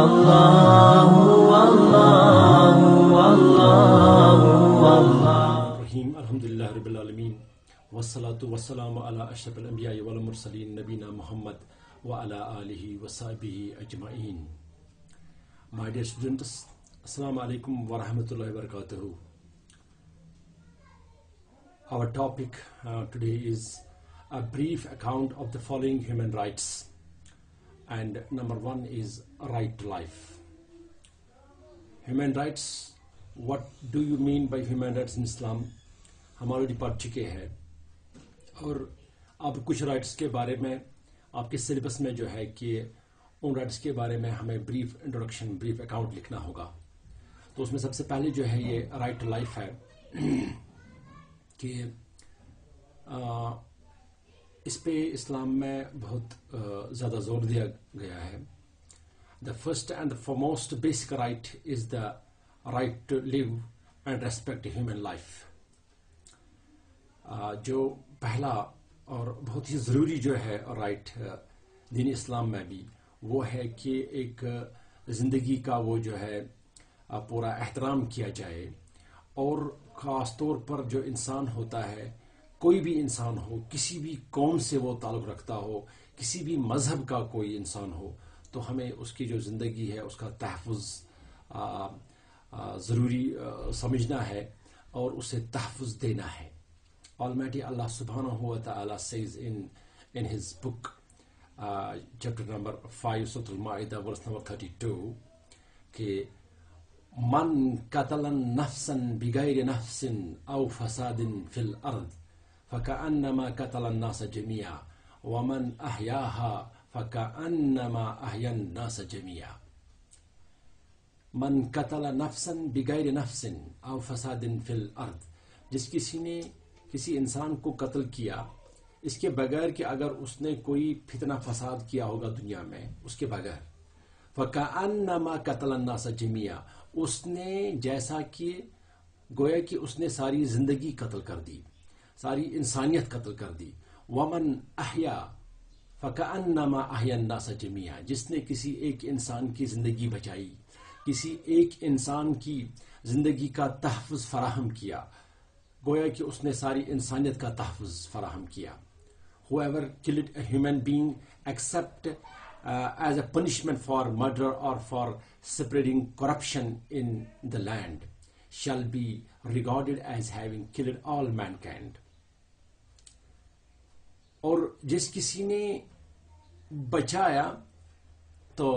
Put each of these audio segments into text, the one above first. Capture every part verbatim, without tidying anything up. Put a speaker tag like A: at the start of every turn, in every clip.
A: والله والله والله والله
B: الرحیم الحمد للہ رب العالمین والصلاة والسلام علی اشرف الانبیاء والمرسلین نبینا محمد وعلی آلہ وصحبہ اجمعین. My dear students, Assalamu alaikum wa rahmatullahi wa barakatuhu. Our topic uh, today is a brief account of the following human rights, and number one is right to life. Human rights, what do you mean by human rights in Islam? ہم already پڑھ چکے ہیں اور اب کچھ rights کے بارے میں آپ کے سلیبس میں جو ہے کہ ان رائٹس کے بارے میں ہمیں بریف انٹروڈکشن بریف اکاؤنٹ لکھنا ہوگا. تو اس میں سب سے پہلے جو ہے یہ رائٹ ٹو لائف ہے کہ آ, اس پہ اسلام میں بہت زیادہ زور دیا گیا ہے. The first and the foremost basic right is the right to live and respect human life. جو پہلا اور بہت ہی ضروری جو ہے رائٹ دین اسلام میں بھی وہ ہے کہ ایک زندگی کا وہ جو ہے پورا احترام کیا جائے. اور خاص طور پر جو انسان ہوتا ہے، کوئی بھی انسان ہو، کسی بھی قوم سے وہ تعلق رکھتا ہو، کسی بھی مذہب کا کوئی انسان ہو، تو ہمیں اس کی جو زندگی ہے اس کا تحفظ آ, آ, ضروری آ, سمجھنا ہے اور اسے تحفظ دینا ہے. Almighty Allah subhanahu wa ta'ala says in in his book uh, chapter number five Surah Al-Ma'idah verse number thirty-two کہ من قتل نفسا بغیر نفس او فساد في الارض فكأنما قتل الناس جميعا ومن احیاها فكأنما احیا الناس جميعا. من قتل نفسا بغیر نفس او فساد في الارض، جس کسی نے کسی انسان کو قتل کیا اس کے بغیر کہ اگر اس نے کوئی فتنہ فساد کیا ہوگا دنیا میں، اس کے بغیر فَكَأَنَّمَا قَتَلَ النَّاسَ جَمِيعًا، اس نے جیسا کہ گویا کہ اس نے ساری زندگی قتل کر دی، ساری انسانیت قتل کر دی. وَمَنْ أَحْيَا فَكَأَنَّمَا أَحْيَا النَّاسَ جَمِيعًا، جس نے کسی ایک انسان کی زندگی بچائی، کسی ایک انسان کی زندگی کا تحفظ فراہم کیا، گویا کہ اس نے ساری انسانیت کا تحفظ فراہم کیا. Whoever killed a human being except uh, as a punishment for murder or for spreading corruption in the land shall be regarded as having killed all mankind. اور جس کسی نے بچایا تو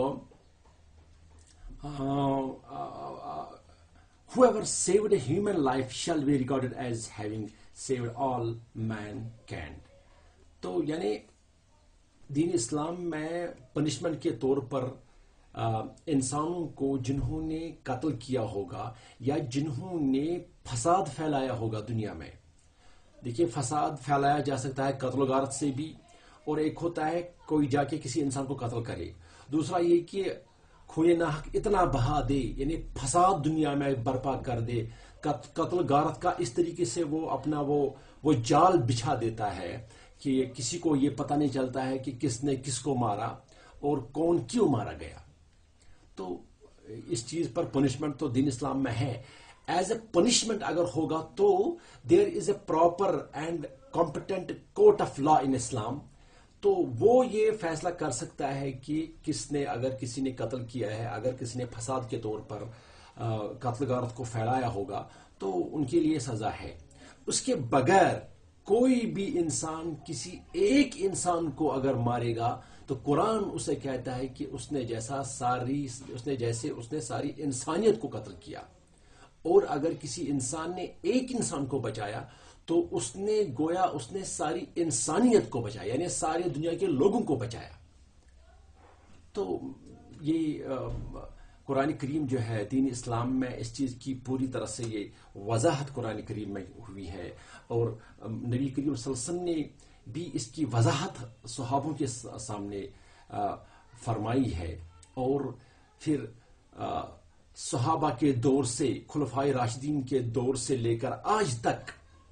B: uh, uh, whoever saved a human life shall be regarded as having saved all mankind. تو یعنی دین اسلام میں punishment کے طور پر آ, انسانوں کو جنہوں نے قتل کیا ہوگا یا جنہوں نے فساد پھیلایا ہوگا دنیا میں. دیکھیے، فساد پھیلایا جا سکتا ہے قتل و غارت سے بھی، اور ایک ہوتا ہے کوئی جا کے کسی انسان کو قتل کرے. دوسرا یہ کہ خون ناحق اتنا بہا دے، یعنی فساد دنیا میں برپا کر دے، قتل غارت کا اس طریقے سے وہ اپنا وہ وہ جال بچھا دیتا ہے کہ کسی کو یہ پتہ نہیں چلتا ہے کہ کس نے کس کو مارا اور کون کیوں مارا گیا. تو اس چیز پر پنشمنٹ تو دین اسلام میں ہے. ایز اے پنشمنٹ اگر ہوگا تو there is a proper and competent court of law in Islam. تو وہ یہ فیصلہ کر سکتا ہے کہ کس نے، اگر کسی نے قتل کیا ہے، اگر کسی نے فساد کے طور پر قتل غارت کو پھیلایا ہوگا تو ان کے لیے سزا ہے. اس کے بغیر کوئی بھی انسان کسی ایک انسان کو اگر مارے گا تو قرآن اسے کہتا ہے کہ اس نے جیسا ساری اس نے جیسے اس نے ساری انسانیت کو قتل کیا. اور اگر کسی انسان نے ایک انسان کو بچایا تو اس نے گویا اس نے ساری انسانیت کو بچایا، یعنی ساری دنیا کے لوگوں کو بچایا. تو یہ قرآن کریم جو ہے دین اسلام میں اس چیز کی پوری طرح سے یہ وضاحت قرآن کریم میں ہوئی ہے، اور نبی کریم صلی اللہ علیہ وسلم نے بھی اس کی وضاحت صحابوں کے سامنے فرمائی ہے. اور پھر صحابہ کے دور سے، خلفائے راشدین کے دور سے لے کر آج تک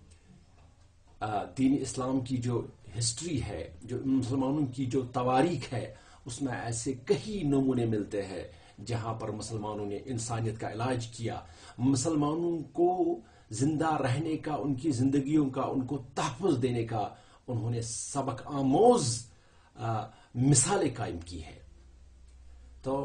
B: دین اسلام کی جو ہسٹری ہے، جو مسلمانوں کی جو تواریخ ہے، اس میں ایسے کئی نمونے ملتے ہیں جہاں پر مسلمانوں نے انسانیت کا علاج کیا، مسلمانوں کو زندہ رہنے کا، ان کی زندگیوں کا، ان کو تحفظ دینے کا انہوں نے سبق آموز مثالیں قائم کی ہے. تو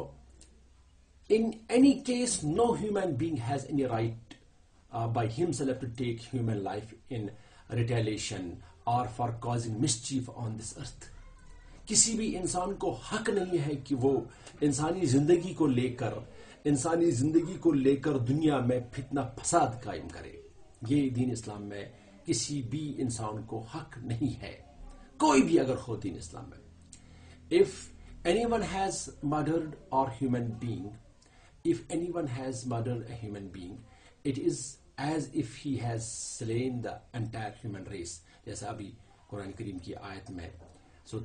B: in any case no human being has any right uh, by himself to take human life in retaliation or for causing mischief on this earth. کسی بھی انسان کو حق نہیں ہے کہ وہ انسانی زندگی کو لے کر انسانی زندگی کو لے کر دنیا میں فتنہ فساد قائم کرے. یہ دین اسلام میں کسی بھی انسان کو حق نہیں ہے، کوئی بھی اگر ہو دین اسلام میں. If anyone has murdered or human being, if anyone has murdered a human being, it is as if he has slain the entire human race. جیسا ابھی قرآن کریم کی آیت میں سورۃ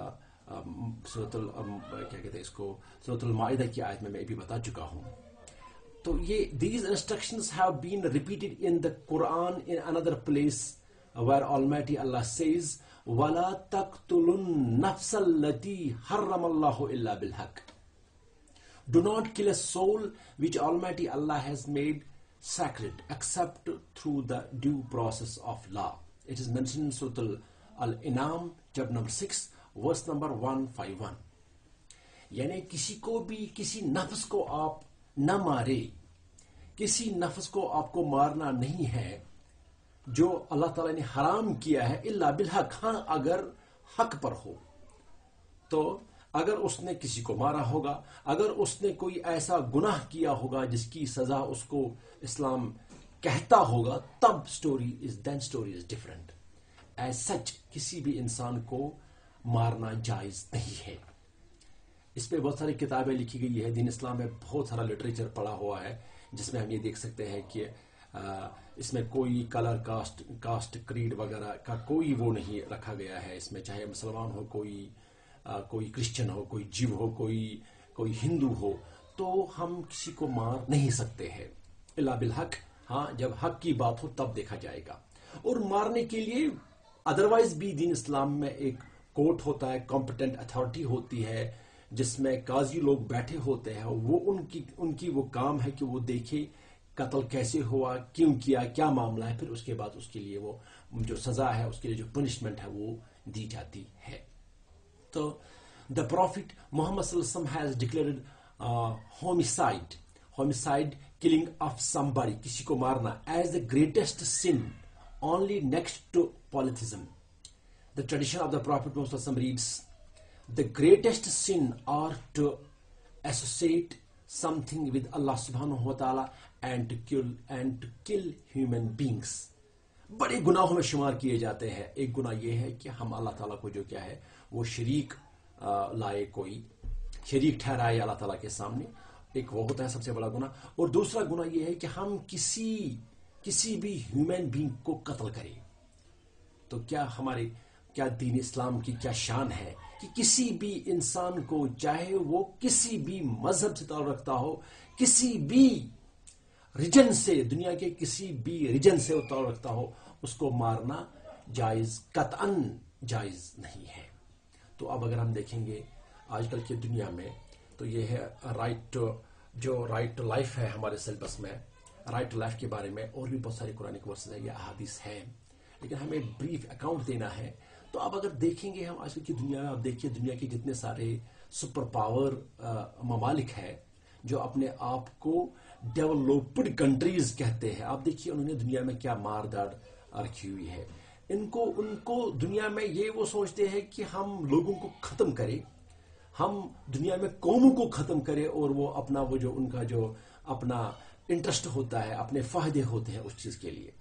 B: سورۃ کیا کہتے ہیں اس کو سورۃ المائدہ کی آیت میں میں بھی بتا چکا ہوں. تو یہ these instructions have been repeated in the Quran in another place where Almighty Allah says وَلَا تَقْتُلُوا النَّفْسَ الَّتِي حَرَّمَ اللَّهُ إِلَّا بِالْحَقِّ. Do not kill a soul which Almighty Allah has made sacred except through the due process of law. It is mentioned in Surah Al-In'am chapter number six verse number one fifty-one. یعنی کسی کو بھی کسی نفس کو آپ نہ مارے، کسی نفس کو آپ کو مارنا نہیں ہے جو اللہ تعالیٰ نے حرام کیا ہے الا بالحق. ہاں اگر حق پر ہو، تو اگر اس نے کسی کو مارا ہوگا، اگر اس نے کوئی ایسا گناہ کیا ہوگا جس کی سزا اس کو اسلام کہتا ہوگا، تب story is then story is different. As such کسی بھی انسان کو مارنا جائز نہیں ہے. اس پہ بہت ساری کتابیں لکھی گئی ہے، دین اسلام میں بہت سارا لٹریچر پڑا ہوا ہے جس میں ہم یہ دیکھ سکتے ہیں کہ اس میں کوئی کلر کاسٹ کاسٹ کریڈ وغیرہ کا کوئی وہ نہیں رکھا گیا ہے. اس میں چاہے مسلمان ہو، کوئی کوئی کرسچن ہو، کوئی جیو ہو، کوئی کوئی ہندو ہو، تو ہم کسی کو مار نہیں سکتے ہیں الا بالحق. ہاں جب حق کی بات ہو تب دیکھا جائے گا. اور مارنے کے لیے ادروائز بھی دین اسلام میں ایک کورٹ ہوتا ہے، کمپیٹنٹ اتھارٹی ہوتی ہے جس میں قاضی لوگ بیٹھے ہوتے ہیں. وہ ان کی ان کی وہ کام ہے کہ وہ دیکھے قتل کیسے ہوا، کیوں کیا، کیا معاملہ ہے، پھر اس کے بعد اس کے لیے وہ جو سزا ہے، اس کے لیے جو پنشمنٹ ہے وہ دی جاتی ہے. تو the Prophet Muhammad sallallahu alaihi wasallam has declared uh, homicide, homicide, killing of somebody, کسی کو مارنا, as the greatest sin, only next to polytheism. The tradition of the Prophet Muhammad sallallahu alaihi wasallam reads, the greatest sin are to associate something with Allah subhanahu wa ta'ala and to kill and to kill human beings. بڑے گناہوں میں شمار کیے جاتے ہیں. ایک گناہ یہ ہے کہ ہم اللہ تعالیٰ کو جو کیا ہے وہ شریک لائے، کوئی شریک ٹھہرائے اللہ تعالیٰ کے سامنے. ایک وہ ہوتا ہے سب سے بڑا گناہ. اور دوسرا گناہ یہ ہے کہ ہم کسی کسی بھی ہیومن بینگ کو قتل کریں. تو کیا ہمارے کیا دین اسلام کی کیا شان ہے کہ کسی بھی انسان کو، چاہے وہ کسی بھی مذہب سے تعلق رکھتا ہو، کسی بھی ریجن سے، دنیا کے کسی بھی ریجن سے وہ تعلق رکھتا ہو، اس کو مارنا جائز، قطعاً جائز نہیں ہے. تو اب اگر ہم دیکھیں گے آج کل کی دنیا میں، تو یہ ہے رائٹ ٹو، جو رائٹ ٹو لائف ہے ہمارے سلیبس میں، رائٹ ٹو لائف کے بارے میں اور بھی بہت سارے قرآن ورسز ہیں یا احادیث ہیں، لیکن ہمیں بریف اکاؤنٹ دینا ہے. تو اب اگر دیکھیں گے ہم آج کل کی دنیا میں، اب دیکھیے دنیا کے جتنے سارے سپر پاور ممالک ہیں جو اپنے آپ کو ڈیولپڈ کنٹریز کہتے ہیں، آپ دیکھیے انہوں نے دنیا میں کیا مار داڑ رکھی ہوئی ہے. ان کو ان کو دنیا میں یہ وہ سوچتے ہیں کہ ہم لوگوں کو ختم کریں، ہم دنیا میں قوموں کو ختم کریں، اور وہ اپنا وہ جو ان کا جو اپنا انٹرسٹ ہوتا ہے، اپنے فائدے ہوتے ہیں اس چیز کے لیے.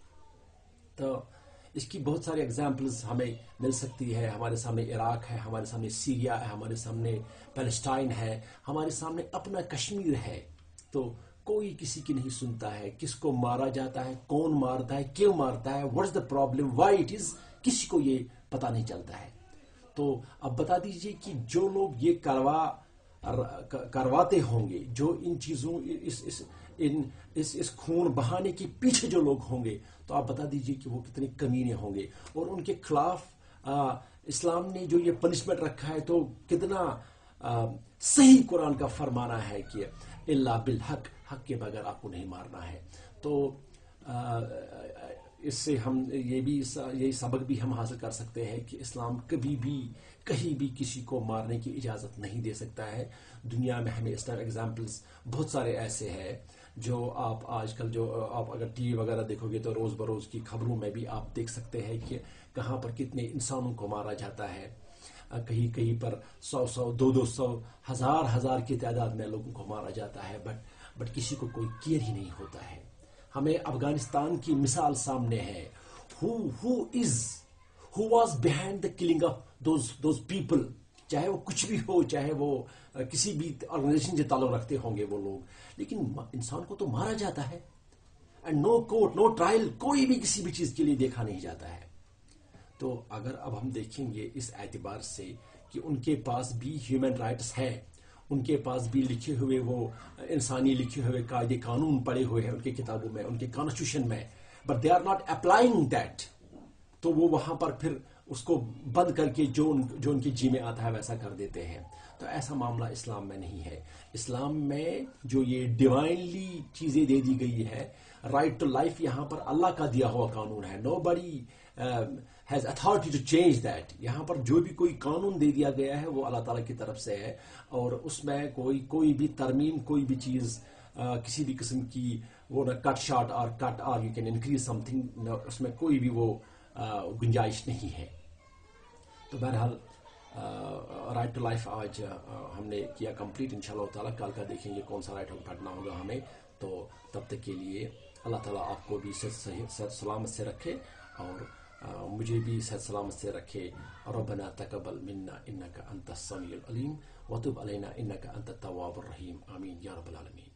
B: تو اس کی بہت ساری اگزامپلز ہمیں مل سکتی ہے. ہمارے سامنے عراق ہے، ہمارے سامنے سیریا ہے، ہمارے سامنے پیلسٹائن ہے، ہمارے سامنے اپنا کشمیر ہے. تو کوئی کسی کی نہیں سنتا ہے. کس کو مارا جاتا ہے، کون مارتا ہے، کیوں مارتا ہے، what is the problem, why it is, کسی کو یہ پتہ نہیں چلتا ہے. تو اب بتا دیجئے کہ جو لوگ یہ کروا کرواتے ہوں گے، جو ان چیزوں اس اس ان اس اس خون بہانے کے پیچھے جو لوگ ہوں گے، تو آپ بتا دیجئے کہ وہ کتنے کمینے ہوں گے. اور ان کے خلاف آ, اسلام نے جو یہ پنشمنٹ رکھا ہے تو کتنا صحیح قرآن کا فرمانا ہے کہ الا بالحق، حق کے بغیر آپ کو نہیں مارنا ہے. تو اس سے ہم یہ بھی یہی سبق بھی ہم حاصل کر سکتے ہیں کہ اسلام کبھی بھی کہیں بھی کسی کو مارنے کی اجازت نہیں دے سکتا ہے. دنیا میں ہمیں اس طرح ایگزامپلس بہت سارے ایسے ہیں جو آپ آج کل جو آپ اگر ٹی وی وغیرہ دیکھو گے تو روز بروز کی خبروں میں بھی آپ دیکھ سکتے ہیں کہ کہاں پر کتنے انسانوں کو مارا جاتا ہے. کہیں کہیں پر سو سو دو دو سو ہزار ہزار کی تعداد میں لوگوں کو مارا جاتا ہے، بٹ بٹ کسی کو کوئی کیئر ہی نہیں ہوتا ہے. ہمیں افغانستان کی مثال سامنے ہے. who who is who was behind the killing of those those people، چاہے وہ کچھ بھی ہو، چاہے وہ کسی بھی آرگنائزیشن سے تعلق رکھتے ہوں گے وہ لوگ، لیکن انسان کو تو مارا جاتا ہے. And no court no trial, کوئی بھی کسی بھی چیز کے لیے دیکھا نہیں جاتا ہے. تو اگر اب ہم دیکھیں گے اس اعتبار سے کہ ان کے پاس بھی ہیومن رائٹس ہے، ان کے پاس بھی لکھے ہوئے وہ انسانی لکھے ہوئے قاعدے قانون پڑے ہوئے ہیں ان کی کتابوں میں، ان کے کانسٹیٹیوشن میں، but they are not applying that. تو وہ وہاں پر پھر اس کو بند کر کے جو ان جو ان کی جی میں آتا ہے ویسا کر دیتے ہیں. تو ایسا معاملہ اسلام میں نہیں ہے. اسلام میں جو یہ ڈیوائنلی چیزیں دے دی گئی ہے، رائٹ ٹو لائف یہاں پر اللہ کا دیا ہوا قانون ہے. Nobody has authority to change that. یہاں پر جو بھی کوئی قانون دے دیا گیا ہے وہ اللہ تعالیٰ کی طرف سے ہے، اور اس میں کوئی کوئی بھی ترمیم، کوئی بھی چیز کسی بھی قسم کی وہ نہ کٹ شارٹ اور کٹ اور you can increase something, اس میں کوئی بھی وہ گنجائش نہیں ہے. تو بہرحال رائٹ ٹو لائف آج ہم نے کیا کمپلیٹ. ان شاء اللہ تعالیٰ کل کا دیکھیں گے کون سا رائٹ پڑھنا ہوگا ہمیں. تو تب تک کے لیے اللہ تعالیٰ آپ کو بھی صحت سلامت سے رکھے اور مجھے بھی صحت سلامت سے رکھے. ربنا تقبل منا انك انت السميع العليم وتب علينا انك انت التواب الرحيم. آمین یا رب العالمین.